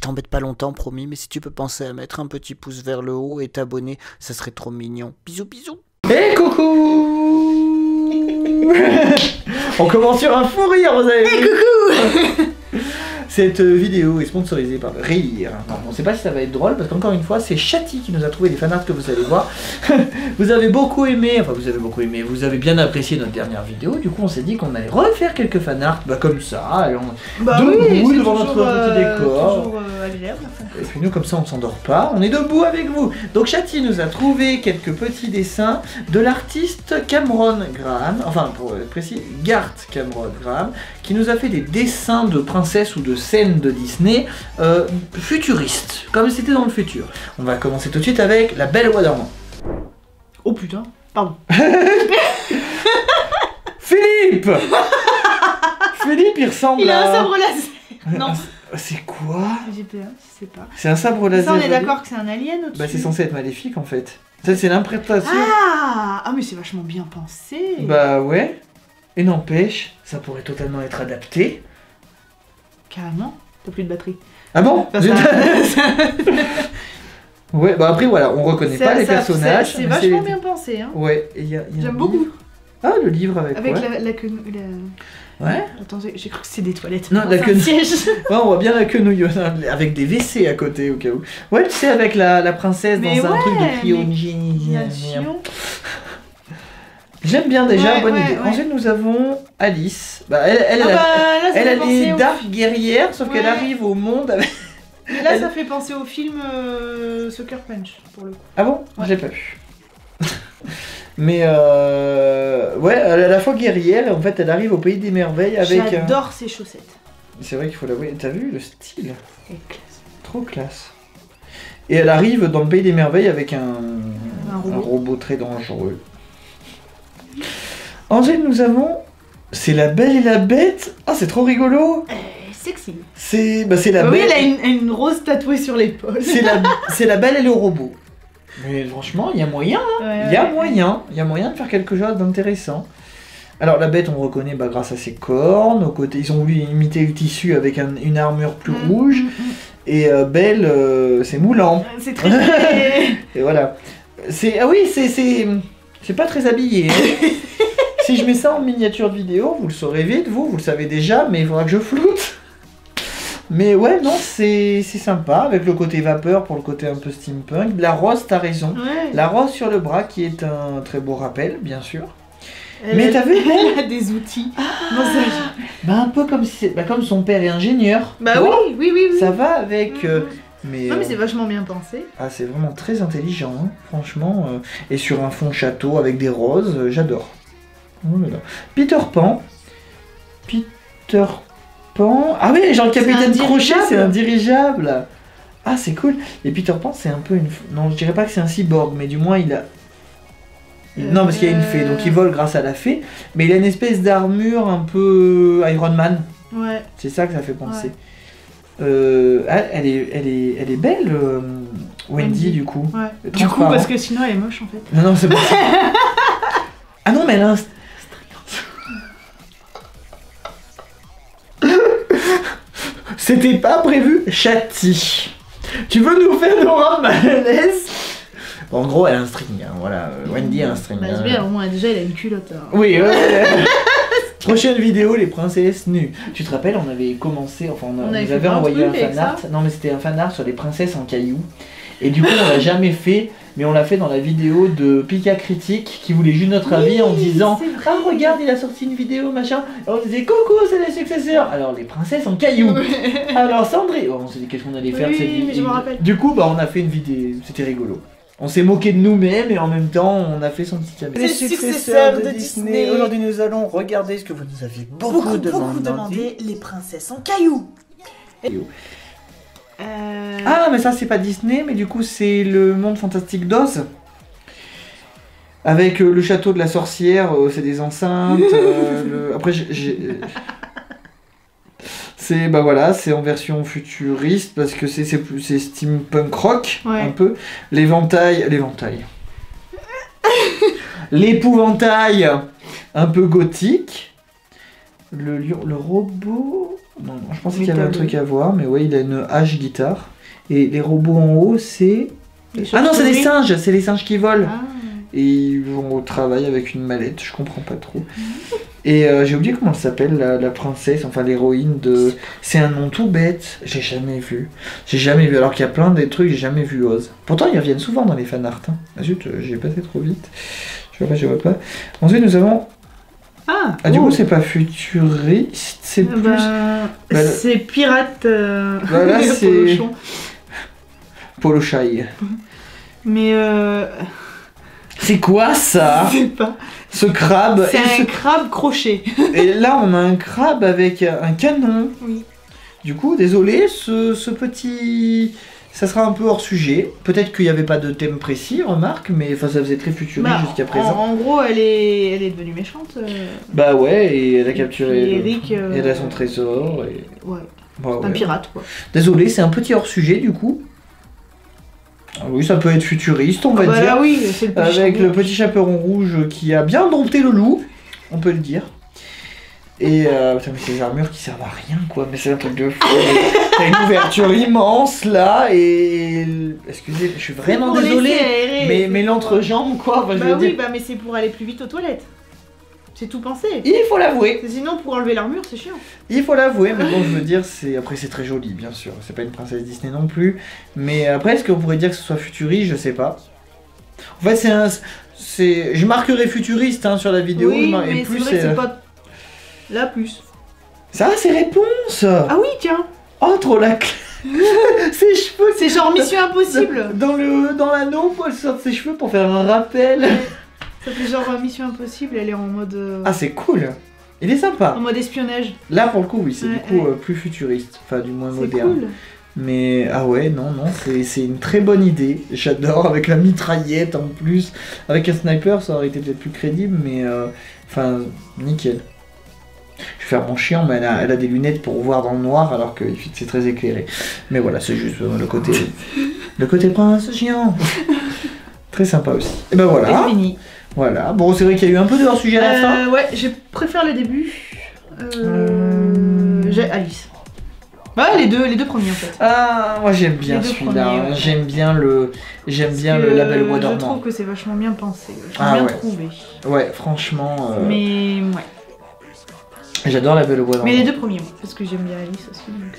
t'embête pas longtemps, promis, mais si tu peux penser à mettre un petit pouce vers le haut et t'abonner, ça serait trop mignon. Bisous, bisous. Et coucou. On commence sur un fou rire, vous avez vu. Et coucou. Cette vidéo est sponsorisée par le rire. Non, on ne sait pas si ça va être drôle parce qu'encore une fois, c'est Chati qui nous a trouvé les fanarts que vous allez voir. Vous avez beaucoup aimé, enfin vous avez beaucoup aimé, vous avez bien apprécié notre dernière vidéo. Du coup, on s'est dit qu'on allait refaire quelques fanarts comme ça. Et on... debout devant notre petit décor. Toujours agréable. Et puis nous, comme ça, on ne s'endort pas. On est debout avec vous. Donc Chati nous a trouvé quelques petits dessins de l'artiste Cameron Graham, enfin pour être précis, Garth Cameron Graham, qui nous a fait des dessins de princesses ou de scènes de Disney futuristes, comme si c'était dans le futur. On va commencer tout de suite avec La Belle au Bois dormant. Oh putain, pardon. Philippe. Philippe, il ressemble Il à... a un sabre laser. Non. C'est quoi? J'ai peur, je sais pas. C'est un sabre laser. Ça, on est d'accord que c'est un alien au-dessus. Bah c'est censé être maléfique en fait. Ça c'est l'interprétation. Ah mais c'est vachement bien pensé. Bah ouais. Et n'empêche, ça pourrait totalement être adapté. Carrément, t'as plus de batterie. Ah bon? Enfin, ça- Ouais, bah après voilà, on reconnaît pas les personnages. C'est mais vachement bien pensé, hein. Ouais, et il y a un J'aime beaucoup. livre. Ah, le livre avec Avec ouais. la quenouille. Ouais. Attends, j'ai cru que c'est des toilettes. Non, c'est la un quenouille. siège. Ouais, on voit bien la quenouille avec des WC à côté au cas où. Ouais, tu sais, avec la princesse Mais dans un ouais, truc de mais- cryogénisation. J'aime bien déjà, Ouais, bonne ouais, idée. ouais. Ensuite, nous avons Alice. Bah, elle, Ah bah, là, ça elle fait est penser au dark guerrière, sauf qu'elle Ouais. arrive au monde avec... Mais là, ça fait penser au film Sucker Punch, pour le coup. Ah bon? Ouais. Je l'ai pas vu. Mais ouais, à la fois guerrière, en fait, elle arrive au pays des merveilles avec... J'adore ces chaussettes. C'est vrai qu'il faut l'avouer. T'as vu le style? Elle est classe. Trop classe. Et elle arrive dans le pays des merveilles avec un robot très dangereux. Ensuite, nous avons... C'est La Belle et la Bête. Ah, c'est trop rigolo. Sexy. C'est la Oui, Belle... elle a une rose tatouée sur l'épaule. C'est la Belle et le robot. Mais franchement, il y a moyen. Il y a moyen de faire quelque chose d'intéressant. Alors la bête, on reconnaît grâce à ses cornes. Aux côtés, ils ont voulu imiter le tissu avec une armure plus rouge. Et Belle, c'est moulant. C'est très très... Et voilà. Ah oui, c'est pas très habillé. Hein. Si je mets ça en miniature de vidéo, vous le saurez vite, vous le savez déjà, mais il faudra que je floute. Mais ouais, non, c'est sympa, avec le côté vapeur pour le côté un peu steampunk. La rose, t'as raison. Ouais. La rose sur le bras qui est un très beau rappel, bien sûr. Mais t'as vu, elle a des outils. Non, Un peu comme, comme son père est ingénieur. bah tu oui, vois, oui. ça va avec... mais Non mais c'est vachement bien pensé. ah, c'est vraiment très intelligent, hein, franchement. Et sur un fond château avec des roses, j'adore. Oh là là. Peter Pan. Peter Pan. Ah oui, genre le capitaine Crochet, c'est un dirigeable. Ah, c'est cool. Et Peter Pan, c'est un peu une... Non, je dirais pas que c'est un cyborg, mais du moins il a... Non, parce qu'il y a une fée, donc il vole grâce à la fée. Mais il a une espèce d'armure un peu Iron Man. Ouais. C'est ça que ça fait penser. Elle est belle, Wendy, du coup. Ouais. Du coup, parce que sinon elle est moche en fait. Non, c'est pas ça. Ah non, mais elle a un... C'était pas prévu, Chati. Tu veux nous faire le rap malaise? En gros, elle a un string, hein, voilà. Wendy a un string. Bah, c'est bien, au moins déjà elle a une culotte. Alors. Oui, Prochaine vidéo, les princesses nues. Tu te rappelles, on avait commencé, enfin on avait nous fait avait plein de envoyé un trucs avec fan art. Non mais c'était un fan art sur les princesses en cailloux. Et du coup on l'a jamais fait, mais on l'a fait dans la vidéo de Pika Critique qui voulait juste notre avis en disant ah regarde il a sorti une vidéo machin. Et on disait coucou c'est les successeurs. Alors les princesses en cailloux. Alors Sandrine, on s'est dit qu'est-ce qu'on allait faire de cette mais je me rappelle. Du coup on a fait une vidéo, c'était rigolo. On s'est moqué de nous-mêmes et en même temps on a fait son petit caméra. Les successeurs de Disney. Aujourd'hui nous allons regarder ce que vous nous aviez beaucoup demandé. les princesses en cailloux. Ah mais ça c'est pas Disney mais du coup c'est le monde fantastique d'Oz. Avec le château de la sorcière, c'est des enceintes. Après c'est voilà, c'est en version futuriste parce que c'est steampunk rock un peu. L'épouvantail un peu gothique. Le robot. Non, non, je pensais Mais qu'il y avait un t'as truc à voir, mais ouais, il a une hache guitare. Et les robots en haut, c'est... Les Ah non, c'est des chauves-souris. singes, c'est les singes qui volent. Ah. Et ils vont au travail avec une mallette, je comprends pas trop. Et j'ai oublié comment elle s'appelle, la princesse, enfin l'héroïne de... C'est un nom tout bête, j'ai jamais vu. J'ai jamais vu, alors qu'il y a plein des trucs, j'ai jamais vu Oz. Pourtant ils reviennent souvent dans les fanarts. Hein. Ah zut, j'ai passé trop vite. Je vois pas. Ensuite nous avons... Ah du coup c'est pas futuriste, c'est plus... Bah, c'est pirate. Voilà, c'est... Polochon. Polo Shy. Mais C'est quoi ça? je sais pas. Ce crabe. C'est et un crabe crochet. Et là, on a un crabe avec un canon. Oui. Du coup, désolé, ce petit... Ça sera un peu hors sujet. Peut-être qu'il n'y avait pas de thème précis, remarque, mais enfin, ça faisait très futuriste Bah, jusqu'à présent. En gros, elle est devenue méchante. Bah ouais, et elle a Et capturé... puis le- Eric, et elle a son trésor. Et... Ouais. Bah, Un ouais. pirate quoi. Désolé, c'est un petit hors sujet, du coup. Ah oui, ça peut être futuriste, on va Bah dire. là oui, c'est le petit Avec chapeau. le petit chaperon rouge qui a bien dompté le loup, on peut le dire. Et putain, mais ces armures qui servent à rien quoi, mais c'est un truc de fou. T'as une ouverture immense là et. Excusez, je suis vraiment Pour désolé, laisser aérer, mais l'entrejambe quoi, enfin, je Bah veux oui, dire. bah mais c'est pour aller plus vite aux toilettes. C'est tout pensé. Il faut l'avouer, Sinon pour enlever l'armure c'est chiant. il faut l'avouer, mais bon, je veux dire, c'est après c'est très joli, bien sûr. C'est pas une princesse Disney non plus, mais après, est-ce qu'on pourrait dire que ce soit futuriste, je sais pas. En fait, je marquerai futuriste hein, sur la vidéo, oui, et mais plus c'est vrai que c'est pas... Là plus. Ça, c'est réponse. Ah oui, tiens. Oh, trop la clé. Ses cheveux. C'est genre Mission Impossible. Dans l'anneau, Paul sort de ses cheveux pour faire un rappel. Ça fait genre Mission Impossible, elle est en mode... Ah, c'est cool. Il est sympa. En mode espionnage. Là, pour le coup, oui, c'est Ouais, du coup ouais. plus futuriste. Enfin, du moins C'est moderne. cool. Mais, ah ouais, non, c'est une très bonne idée. J'adore, avec la mitraillette en plus. Avec un sniper, ça aurait été peut-être plus crédible, mais... Enfin, nickel. Je vais faire mon chiant, mais elle a des lunettes pour voir dans le noir alors que c'est très éclairé. Mais voilà, c'est juste le côté prince chiant. Très sympa aussi. Et ben voilà. Et fini. Voilà. Bon, c'est vrai qu'il y a eu un peu de hors sujet à la fin. Ouais, je préfère le début. J'ai Alice. Ouais, les deux premiers en fait. Ah, moi j'aime bien Les deux celui-là. premiers, ouais. J'aime bien le label bois Je dormant. trouve que c'est vachement bien pensé. J'ai Ah bien ouais. trouvé. Ouais, franchement. Mais ouais. J'adore la belle au bois dormant. Mais les deux premiers, moi, parce que j'aime bien Alice aussi. Donc...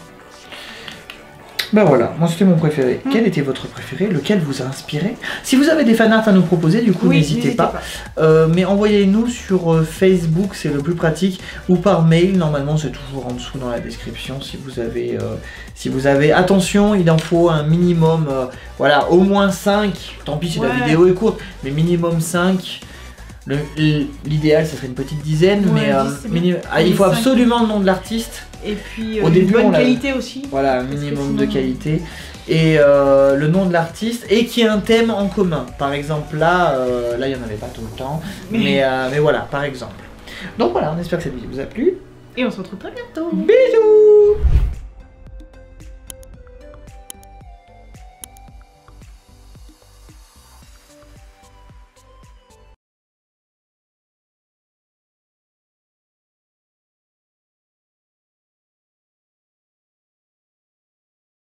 Ben voilà, moi c'était mon préféré. Mm. Quel était votre préféré? Lequel vous a inspiré? Si vous avez des fanarts à nous proposer, du coup, Oui, n'hésitez pas. Mais envoyez-nous sur Facebook, c'est le plus pratique, ou par mail. Normalement, c'est toujours en dessous dans la description. Si vous avez, attention, il en faut un minimum, voilà, au moins 5. Tant pis si la Ouais. vidéo est courte, mais minimum 5. L'idéal, ça serait une petite dizaine, Ouais, mais 10, c'est bien. il faut 5. absolument le nom de l'artiste. Et puis Au une début, on bonne l'a- qualité aussi. Voilà, un Parce que minimum sinon- de qualité. Et le nom de l'artiste, et qui ait un thème en commun. Par exemple, là, il n'y en avait pas tout le temps. Mais voilà, par exemple. Donc voilà, on espère que cette vidéo vous a plu. Et on se retrouve très bientôt. Bisous!